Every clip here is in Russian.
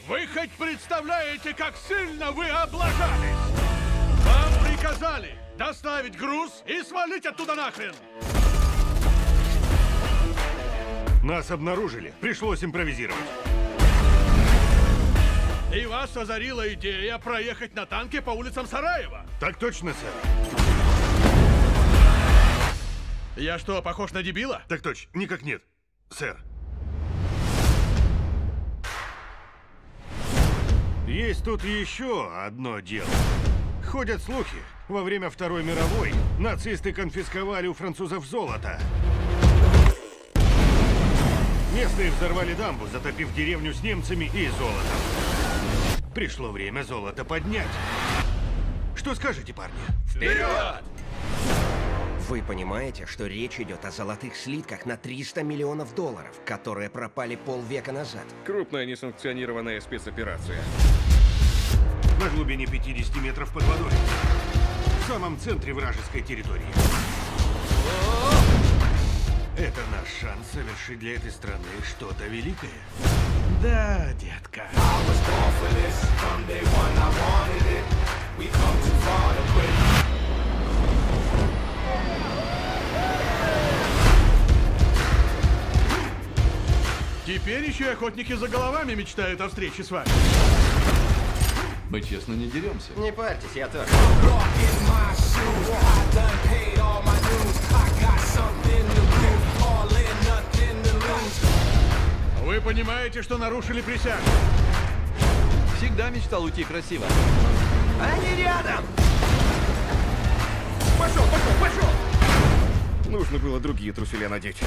Вы хоть представляете, как сильно вы облажались? Вам приказали доставить груз и свалить оттуда нахрен! Нас обнаружили. Пришлось импровизировать. И вас озарила идея проехать на танке по улицам Сараева. Так точно, сэр. Я что, похож на дебила? Так точно. Никак нет, сэр. Есть тут еще одно дело. Ходят слухи. Во время Второй мировой нацисты конфисковали у французов золото. Местные взорвали дамбу, затопив деревню с немцами и золотом. Пришло время золото поднять. Что скажете, парни? Вперед! Вы понимаете, что речь идет о золотых слитках на 300 миллионов долларов, которые пропали полвека назад? Крупная несанкционированная спецоперация. На глубине 50 метров под водой. В самом центре вражеской территории. Это наш шанс совершить для этой страны что-то великое. Да, детка. Теперь еще и охотники за головами мечтают о встрече с вами. Мы честно не деремся. Не парьтесь, я тоже. Вы понимаете, что нарушили присягу? Всегда мечтал уйти красиво. Они рядом! Пошел! Нужно было другие труселя надеть.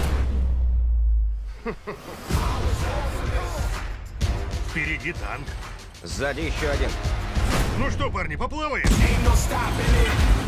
Впереди танк. Сзади еще один. Ну что, парни, поплаваем? Ain't no stopping it.